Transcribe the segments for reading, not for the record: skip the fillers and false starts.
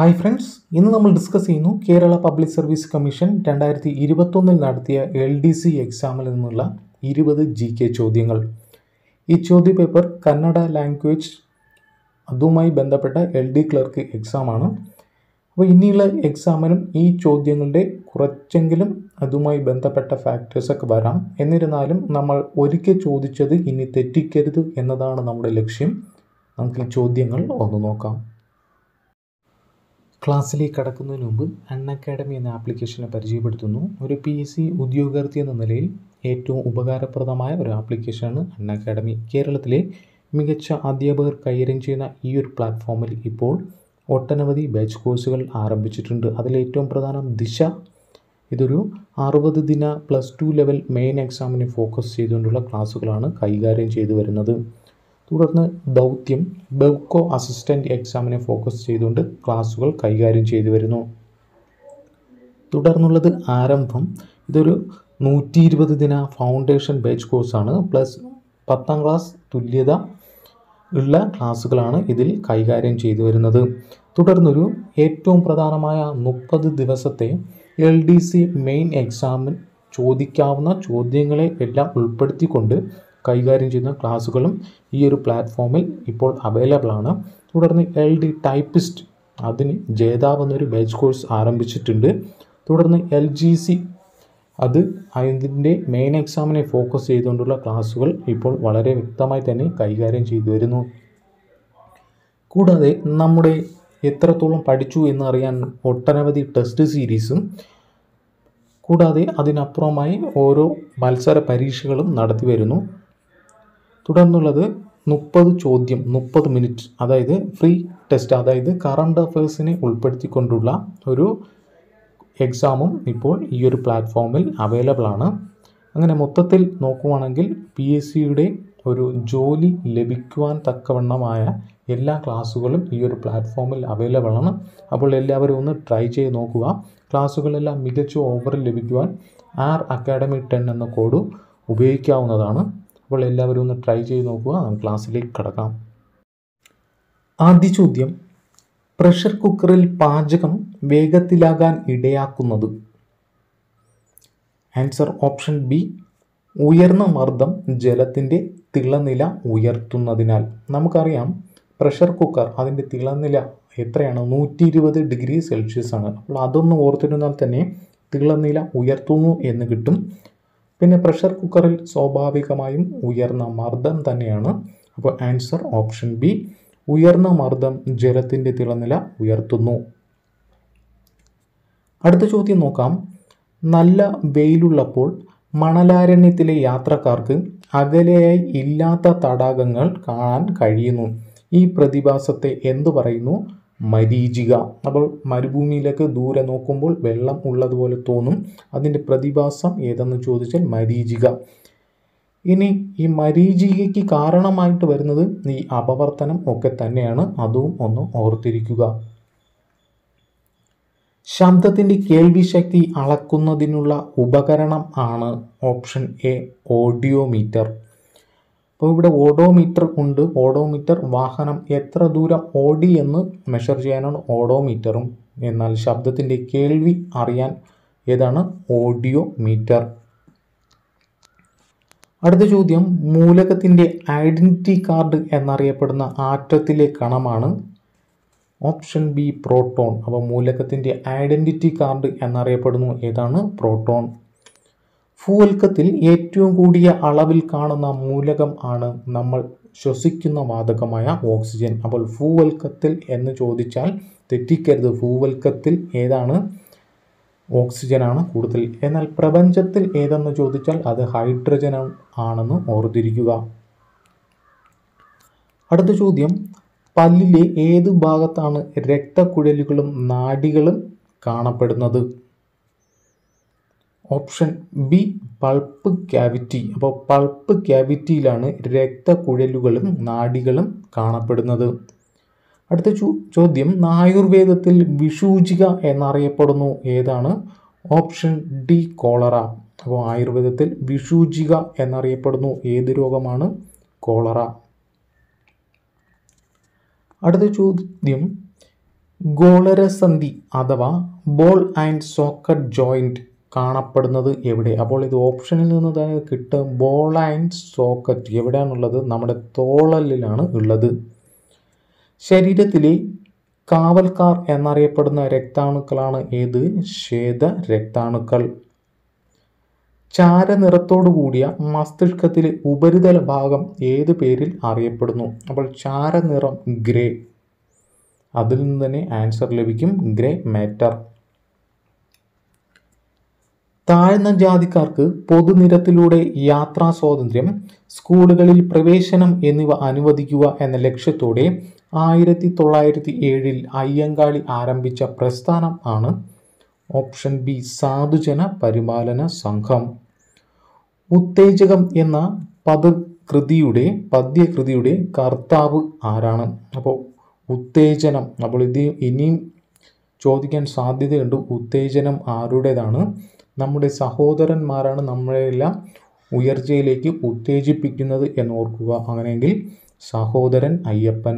Hi friends, ഇന്ന് നമ്മൾ discuss ചെയ്യുന്നു കേരള പബ്ലിക് സർവീസ് കമ്മീഷൻ 2021 നടത്തിയ LDC എക്സാമിൽ നിന്നുള്ള 20 GK ചോദ്യങ്ങൾ. ഈ ചോദ്യപേപ്പർ കന്നഡ ലാംഗ്വേജ് അതുമായി ബന്ധപ്പെട്ട LD ക്ലർക്ക് എക്സാമാണ്. അപ്പോൾ ഇനിയുള്ള എക്സാമിനും ഈ ചോദ്യങ്ങളുടെ കുറച്ചെങ്കിലും അതുമായി ബന്ധപ്പെട്ട ഫാക്ടേഴ്സൊക്കെ വരാം. എന്നിരുന്നാലും നമ്മൾ ഒരിക്കൽ ചോദിച്ചത് ഇനി തെറ്റിക്കരുത് എന്നതാണ് നമ്മുടെ ലക്ഷ്യം. നമുക്ക് ഈ ചോദ്യങ്ങൾ ഒന്ന് നോക്കാം. ക്ലാസ്സിലേക്ക് കടക്കുന്നതിന് മുമ്പ് അൺഅക്കാഡമി എന്ന ആപ്ലിക്കേഷനെ പരിചയപ്പെടുത്തുന്നു. ഒരു PSC ഉദ്യോഗാർത്ഥി എന്ന നിലയിൽ ഏറ്റവും ഉപകാരപ്രദമായ ഒരു ആപ്ലിക്കേഷനാണ് അൺഅക്കാഡമി. കേരളത്തിലെ മികച്ച അധ്യാപകർ കൈകാര്യം ചെയ്യുന്ന ഈ ഒരു പ്ലാറ്റ്ഫോമിൽ ഇപ്പോൾ ഒട്ടനവധി ബാച്ച് കോഴ്സുകൾ ആരംഭിച്ചിട്ടുണ്ട്. അതിലേറ്റവും പ്രധാനം ദിശ. ഇതൊരു 60 ദിന +2 ലെവൽ മെയിൻ എക്സാമിനെ ഫോക്കസ് ചെയ്തുകൊണ്ടുള്ള ക്ലാസ്സുകളാണ് കൈകാര്യം ചെയ്തു വരുന്നത്. തുടർന്ന് ദൗത്യം ബെവ്കോ അസിസ്റ്റൻ്റ് എക്സാമിനെ ഫോക്കസ് ചെയ്തുകൊണ്ട് ക്ലാസ്സുകൾ കൈകാര്യം ചെയ്തു വരുന്നു. തുടർന്നുള്ളത് ആരംഭം. ഇതൊരു 120 ദിന ഫൗണ്ടേഷൻ ബാച്ച് കോഴ്സാണ്. പ്ലസ് 10ാം ക്ലാസ് തുല്യത ഉള്ള ക്ലാസ്സുകളാണ് ഇതിൽ കൈകാര്യം ചെയ്തു വരുന്നത്. തുടർന്നൊരു ഏറ്റവും പ്രധാനമായ 30 ദിവസത്തെ LDC മെയിൻ എക്സാമിൽ ചോദിക്കാവുന്ന ചോദ്യങ്ങളെ എല്ലാം ഉൾപ്പെടുത്തിക്കൊണ്ട് കൈകാര്യം ചെയ്യുന്ന ക്ലാസ്സുകളും ഈ ഒരു പ്ലാറ്റ്ഫോമിൽ ഇപ്പോൾ അവൈലബിൾ ആണ്. തുടർന്ന് LD ടൈപ്പിസ്റ്റ്, അതിന് ജേതാവ് എന്നൊരു ബാച്ച് കോഴ്സ് ആരംഭിച്ചിട്ടുണ്ട്. തുടർന്ന് LGC, അതിൻ്റെ മെയിൻ എക്സാമിനെ ഫോക്കസ് ചെയ്തുകൊണ്ടുള്ള ക്ലാസ്സുകൾ ഇപ്പോൾ വളരെ വ്യക്തമായി തന്നെ കൈകാര്യം ചെയ്തു വരുന്നു. കൂടാതെ നമ്മുടെ എത്രത്തോളം പഠിച്ചു എന്നറിയാൻ ഒട്ടനവധി ടെസ്റ്റ് സീരീസും കൂടാതെ അതിനപ്പുറമായി ഓരോ മത്സര പരീക്ഷകളും നടത്തി വരുന്നു. തുടർന്നുള്ളത് 30 ചോദ്യം 30 മിനിറ്റ്, അതായത് ഫ്രീ ടെസ്റ്റ്, അതായത് കറണ്ട് അഫയേഴ്സിനെ ഉൾപ്പെടുത്തിക്കൊണ്ടുള്ള ഒരു എക്സാമും ഇപ്പോൾ ഈ ഒരു പ്ലാറ്റ്ഫോമിൽ അവൈലബിൾ ആണ്. അങ്ങനെ മൊത്തത്തിൽ നോക്കുവാണെങ്കിൽ PSCയുടെ ഒരു ജോലി ലഭിക്കുവാൻ തക്കവണ്ണമായ എല്ലാ ക്ലാസ്സുകളും ഈ ഒരു പ്ലാറ്റ്ഫോമിൽ അവൈലബിൾ ആണ്. അപ്പോൾ എല്ലാവരും ഒന്ന് ട്രൈ ചെയ്ത് നോക്കുക. ക്ലാസ്സുകളെല്ലാം മികച്ച ഓഫറിൽ ലഭിക്കുവാൻ Academy 10 എന്ന കോഡ് ഉപയോഗിക്കാവുന്നതാണ്. അപ്പോൾ എല്ലാവരും ഒന്ന് ട്രൈ ചെയ്ത് നോക്കുക. നമുക്ക് ക്ലാസ്സിലേക്ക് കടക്കാം. ആദ്യ ചോദ്യം, പ്രഷർ കുക്കറിൽ പാചകം വേഗത്തിലാകാൻ ഇടയാക്കുന്നത്? ആൻസർ ഓപ്ഷൻ ബി, ഉയർന്ന മർദ്ദം ജലത്തിൻ്റെ തിളനില ഉയർത്തുന്നതിനാൽ. നമുക്കറിയാം പ്രഷർ കുക്കർ അതിൻ്റെ തിളനില എത്രയാണ്? 120 ഡിഗ്രി സെൽഷ്യസ് ആണ്. അപ്പോൾ അതൊന്ന് ഓർത്തിരുന്നാൽ തന്നെ തിളനില ഉയർത്തുന്നു എന്ന് കിട്ടും. പിന്നെ പ്രഷർ കുക്കറിൽ സ്വാഭാവികമായും ഉയർന്ന മർദ്ദം തന്നെയാണ്. അപ്പോൾ ആൻസർ ഓപ്ഷൻ ബി, ഉയർന്ന മർദ്ദം ജലത്തിൻ്റെ തിളനില ഉയർത്തുന്നു. അടുത്ത ചോദ്യം നോക്കാം. നല്ല വെയിലുള്ളപ്പോൾ മണലാരണ്യത്തിലെ യാത്രക്കാർക്ക് അകലെയായി ഇല്ലാത്ത തടാകങ്ങൾ കാണാൻ കഴിയുന്നു. ഈ പ്രതിഭാസത്തെ എന്തു പറയുന്നു? മരീചിക. അപ്പോൾ മരുഭൂമിയിലേക്ക് ദൂരെ നോക്കുമ്പോൾ വെള്ളം ഉള്ളതുപോലെ തോന്നും. അതിൻ്റെ പ്രതിഭാസം ഏതെന്ന് ചോദിച്ചാൽ മരീചിക. ഇനി ഈ മരീചികയ്ക്ക് കാരണമായിട്ട് വരുന്നത് ഈ അപവർത്തനം ഒക്കെ തന്നെയാണ്. അതും ഒന്ന് ഓർത്തിരിക്കുക. ശബ്ദത്തിൻ്റെ കേൾവി ശക്തി അളക്കുന്നതിനുള്ള ഉപകരണം ആണ് ഓപ്ഷൻ എ, ഓഡിയോമീറ്റർ. അപ്പോൾ ഇവിടെ ഓഡോമീറ്റർ ഉണ്ട്. ഓഡോമീറ്റർ വാഹനം എത്ര ദൂരം ഓടി എന്ന് മെഷർ ചെയ്യാനാണ് ഓഡോമീറ്ററും. എന്നാൽ ശബ്ദത്തിൻ്റെ കേൾവി അറിയാൻ ഏതാണ്? ഓഡിയോമീറ്റർ. അടുത്ത ചോദ്യം, മൂലകത്തിൻ്റെ ഐഡൻറ്റിറ്റി കാർഡ് എന്നറിയപ്പെടുന്ന ആറ്റത്തിലെ കണമാണ് ഓപ്ഷൻ ബി, പ്രോട്ടോൺ. അപ്പോൾ മൂലകത്തിൻ്റെ ഐഡൻറ്റിറ്റി കാർഡ് എന്നറിയപ്പെടുന്നു ഏതാണ്? പ്രോട്ടോൺ. ഭൂവൽക്കത്തിൽ ഏറ്റവും കൂടിയ അളവിൽ കാണുന്ന മൂലകം ആണ് നമ്മൾ ശ്വസിക്കുന്ന വാതകമായ ഓക്സിജൻ. അപ്പോൾ ഭൂവൽക്കത്തിൽ എന്ന് ചോദിച്ചാൽ തെറ്റിക്കരുത്. ഭൂവൽക്കത്തിൽ ഏതാണ്? ഓക്സിജൻ ആണ് കൂടുതൽ. എന്നാൽ പ്രപഞ്ചത്തിൽ ഏതെന്ന് ചോദിച്ചാൽ അത് ഹൈഡ്രജൻ ആണെന്ന് ഓർത്തിരിക്കുക. അടുത്ത ചോദ്യം, പല്ലിലെ ഏത് ഭാഗത്താണ് രക്തക്കുഴലുകളും നാഡികളും കാണപ്പെടുന്നത്? Option B, pulp cavity. അപ്പോൾ പൾപ്പ് ക്യാവിറ്റിയിലാണ് രക്തക്കുഴലുകളും നാഡികളും കാണപ്പെടുന്നത്. അടുത്ത ചോദ്യം, ആയുർവേദത്തിൽ വിഷൂചിക എന്നറിയപ്പെടുന്നു ഏതാണ്? Option D, cholera. അപ്പോൾ ആയുർവേദത്തിൽ വിഷൂചിക എന്നറിയപ്പെടുന്നു ഏത് രോഗമാണ്? കോളറ. അടുത്ത ചോദ്യം, ഗോളരസന്ധി അഥവാ ബോൾ ആൻഡ് സോക്കറ്റ് ജോയിന്റ് കാണപ്പെടുന്നത് എവിടെ? അപ്പോൾ ഇത് ഓപ്ഷനിൽ നിന്ന് തന്നെ കിട്ടും. ബോൾ ആൻഡ് സോക്കറ്റ് എവിടെയാണുള്ളത്? നമ്മുടെ തോളലിലാണ് ഉള്ളത്. ശരീരത്തിലെ കാവൽക്കാർ എന്നറിയപ്പെടുന്ന രക്താണുക്കളാണ് ഏത്? ശ്വേത രക്താണുക്കൾ. ചാരനിറത്തോടു കൂടിയ മസ്തിഷ്കത്തിലെ ഉപരിതല ഭാഗം ഏത് പേരിൽ അറിയപ്പെടുന്നു? അപ്പോൾ ചാരനിറം ഗ്രേ. അതിൽ നിന്ന് തന്നെ ആൻസർ ലഭിക്കും, ഗ്രേ മാറ്റർ. താഴ്ന്ന ജാതിക്കാർക്ക് പൊതുനിരത്തിലൂടെ യാത്രാ സ്വാതന്ത്ര്യം, സ്കൂളുകളിൽ പ്രവേശനം എന്നിവ അനുവദിക്കുക എന്ന ലക്ഷ്യത്തോടെ 1907 അയ്യങ്കാളി ആരംഭിച്ച പ്രസ്ഥാനം ആണ് ഓപ്ഷൻ ബി സാധുജന പരിപാലന സംഘം. ഉത്തേജകം എന്ന പദ്യകൃതിയുടെ കർത്താവ് ആരാണ്? അപ്പോൾ ഉത്തേജനം, അപ്പോൾ ഇത് ഇനിയും ചോദിക്കാൻ സാധ്യതയുണ്ട്. ഉത്തേജനം ആരുടേതാണ്? നമ്മുടെ സഹോദരന്മാരാണ് നമ്മളെല്ലാം ഉയർച്ചയിലേക്ക് ഉത്തേജിപ്പിക്കുന്നത് എന്ന് ഓർക്കുക. അങ്ങനെയെങ്കിൽ സഹോദരൻ അയ്യപ്പൻ.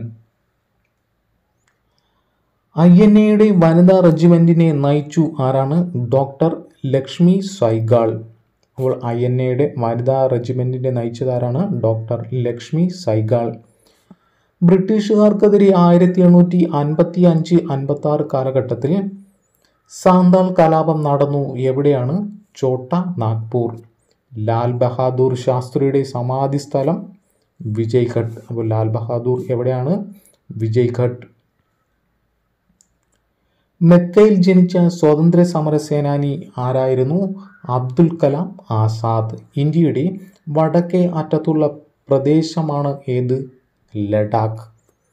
INA വനിതാ റെജിമെന്റിനെ നയിച്ചു ആരാണ്? ഡോക്ടർ ലക്ഷ്മി സൈഗാൾ. അപ്പോൾ INA വനിതാ റെജിമെന്റിനെ നയിച്ചതാരാണ്? ഡോക്ടർ ലക്ഷ്മി സൈഗാൾ. ബ്രിട്ടീഷുകാർക്കെതിരെ 1855-56 കാലഘട്ടത്തിൽ സാന്താൾ കലാപം നടന്നു. എവിടെയാണ്? ചോട്ട നാഗ്പൂർ. ലാൽ ബഹാദൂർ ശാസ്ത്രിയുടെ സമാധി സ്ഥലം വിജയ്ഘട്ട്. അപ്പോൾ ലാൽ ബഹാദൂർ എവിടെയാണ്? വിജയ്ഘട്ട്. മെക്കയിൽ ജനിച്ച സ്വാതന്ത്ര്യ സമര സേനാനി ആരായിരുന്നു? അബ്ദുൽ കലാം ആസാദ്. ഇന്ത്യയുടെ വടക്കേ അറ്റത്തുള്ള പ്രദേശമാണ് ഏത്? ലഡാക്ക്.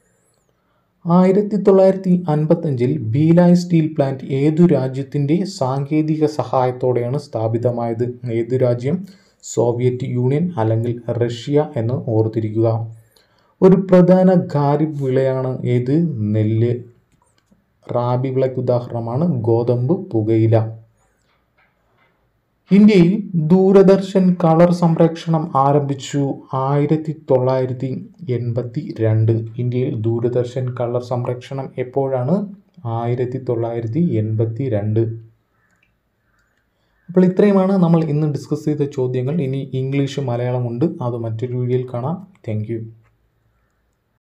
1955 ഭീലായ് സ്റ്റീൽ പ്ലാന്റ് ഏതു രാജ്യത്തിൻ്റെ സാങ്കേതിക സഹായത്തോടെയാണ് സ്ഥാപിതമായത്? ഏതു രാജ്യം? സോവിയറ്റ് യൂണിയൻ അല്ലെങ്കിൽ റഷ്യ എന്ന് ഓർത്തിരിക്കുക. ഒരു പ്രധാന ഖാരിഫ് വിളയാണ് ഏത്? നെല്ല്. റാബി വിളയ്ക്ക് ഉദാഹരണമാണ് ഗോതമ്പ്, പുകയില. ഇന്ത്യയിൽ ദൂരദർശൻ കളർ സംപ്രേഷണം ആരംഭിച്ചു 1982. ഇന്ത്യയിൽ ദൂരദർശൻ കളർ സംപ്രേഷണം എപ്പോഴാണ്? 1982. അപ്പോൾ ഇത്രയുമാണ് നമ്മൾ ഇന്ന് ഡിസ്കസ് ചെയ്ത ചോദ്യങ്ങൾ. ഇനി ഇംഗ്ലീഷ് മലയാളം ഉണ്ട്, അത് മറ്റൊരു വീഡിയോയിൽ കാണാം. Thank U.